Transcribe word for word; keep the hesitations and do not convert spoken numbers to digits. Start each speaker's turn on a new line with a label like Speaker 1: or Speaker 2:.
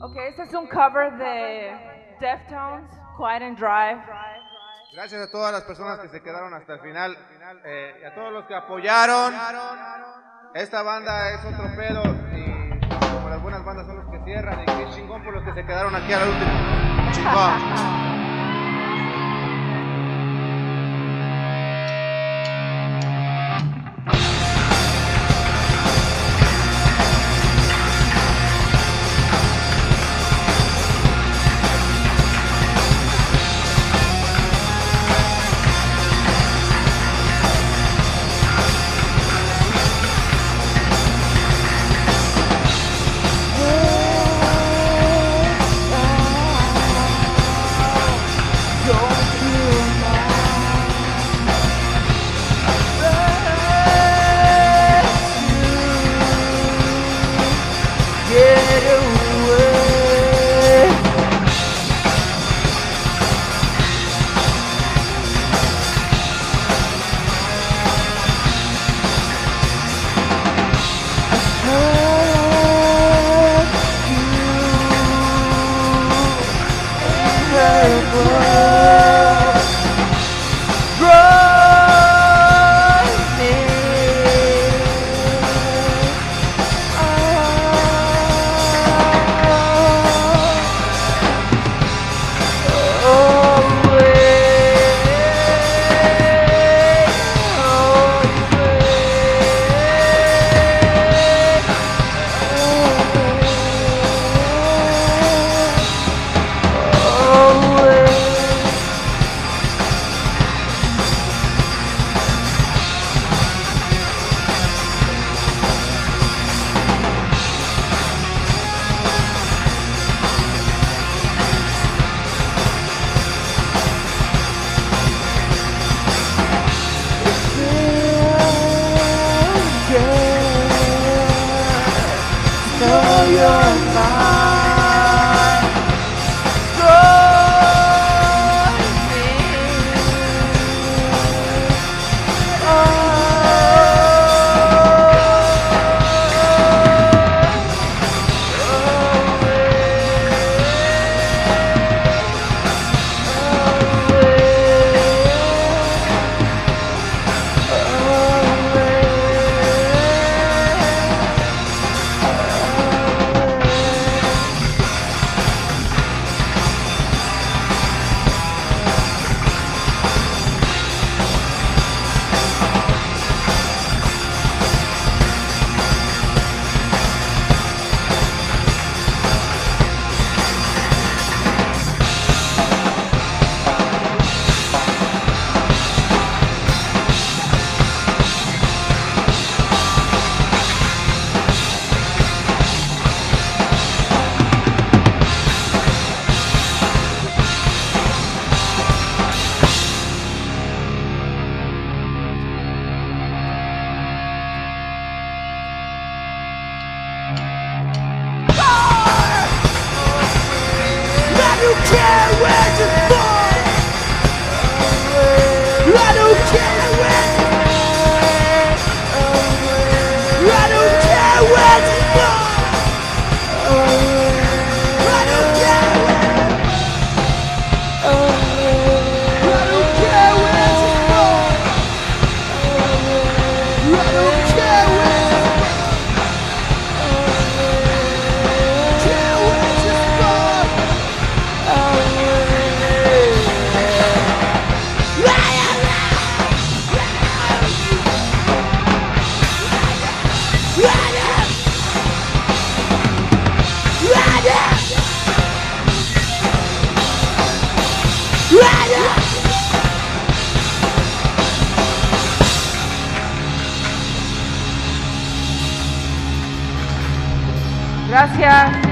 Speaker 1: Ok, este es un cover de Deftones, Quiet and Drive.
Speaker 2: Gracias a todas las personas que se quedaron hasta el final eh, y a todos los que apoyaron. Esta banda es otro pedo y como las buenas bandas son los que cierran y qué chingón por los que se quedaron aquí al último. Chingón.
Speaker 1: Gracias.